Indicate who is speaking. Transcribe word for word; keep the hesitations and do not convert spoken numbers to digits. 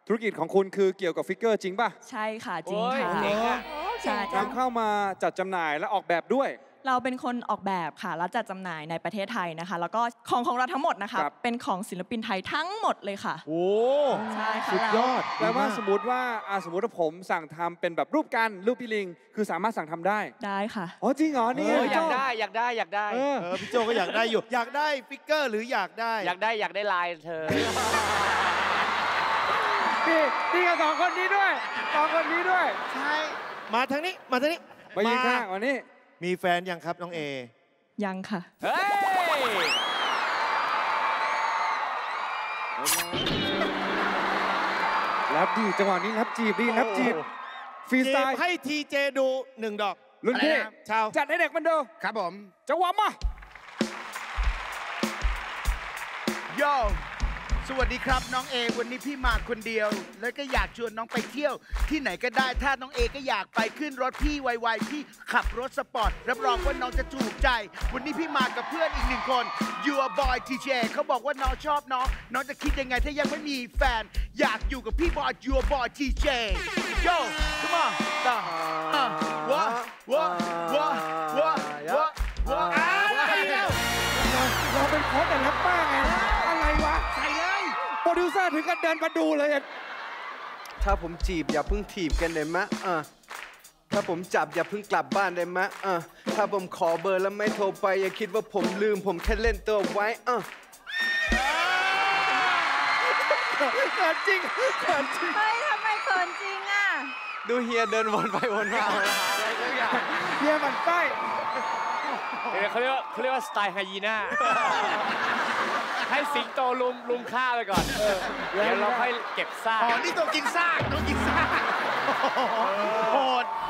Speaker 1: ธุรกิจของคุณคือเกี่ยวกับฟิกเกอร์จริงป่ะ
Speaker 2: ใช่ค่ะจริงค่ะ
Speaker 1: ใช่นำเข้ามาจัดจำหน่ายและออกแบบด้วย
Speaker 2: เราเป็นคนออกแบบค่ะแล้วจัดจำหน่ายในประเทศไทยนะคะแล้วก็ของของเราทั้งหมดนะคะเป็นของศิลปินไทยทั้งหมดเลยค่ะ
Speaker 1: โอ้
Speaker 2: ใช่ค่ะ
Speaker 1: สุดยอดแปลว่าสมมติว่าสมมติว่าผมสั่งทำเป็นแบบรูปกันรูปพี่ลิงคือสามารถสั่งทำได้
Speaker 2: ได้ค่ะ
Speaker 1: อ๋อจริงเหรอนี่
Speaker 3: อยากได้อยากได้อยากได้
Speaker 4: เออพี่โจก็อยากได้อยู่อยากได้ฟิกเกอร์หรืออยากได้
Speaker 3: อยากได้อยากได้ลายเธอ
Speaker 1: นี่นี่กับสองคนนี้ด้วยสองคนนี้ด้วย
Speaker 4: ใช่มาทางนี้มาทางนี้
Speaker 1: มายืนข้างวันนี้
Speaker 4: มีแฟนยังครับน้องเอ
Speaker 2: ยังค่ะ
Speaker 3: เฮ้ย
Speaker 1: รับดีจังหวะนี้รับจีบดีรับจีบฟรีสไตล์
Speaker 4: ให้ทีเจดูหนึ่งดอก
Speaker 1: รุ่นพี่
Speaker 4: ชาว
Speaker 1: จัดให้เด็กมันดู
Speaker 5: ครับผม
Speaker 1: จังหวะมา
Speaker 5: โย่สวัสดีครับน้องเอวันนี้พี่มาคนเดียวแล้วก็อยากชวนน้องไปเที่ยวที่ไหนก็ได้ถ้าน้องเอก็อยากไปขึ้นรถพี่ไวๆพี่ขับรถสปอร์ตรับรองว่าน้องจะถูกใจวันนี้พี่มากับเพื่อนอีกหนึ่งคน Your Boy ที เจ เขาบอกว่าน้องชอบน้องน้องจะคิดยังไงถ้ายังไม่มีแฟนอยากอยู่กับพี่บอย Your Boy ที เจ Yo come on ต่อวะวะวะวะวะวะอะไรเนี่ย
Speaker 1: เราเป็นโค้ชแต่แรปเปอร์ไงอะไรวะ
Speaker 5: ใส่เลย
Speaker 1: โปรดิวเซอร์ถึงกันเดินมาดูเลย
Speaker 6: ถ้าผมจีบอย่าเพิ่งถีบกันได้ไหมอ่ะถ้าผมจับอย่าเพิ่งกลับบ้านได้ไหมอ่ะถ้าผมขอเบอร์แล้วไม่โทรไปอย่าคิดว่าผมลืมผมแค่เล่นตัวไว้อ่ะ
Speaker 1: เกิดจริงเกิดจริง
Speaker 2: เฮ้ยทำไมเขินจริงอ่ะ
Speaker 6: ดูเฮียเดินวนไปวนมา
Speaker 1: เฮียมันใกล้
Speaker 3: เขาเรียกว่าเขาเรียกว่าสไตล์ไฮยีน่าให้สิงโตลุมลุมฆ่าไปก่อนเดี๋ยวเราค่อยเก็บซาก
Speaker 5: อ๋อนี่ตัวกินซากตัวกินซากโหด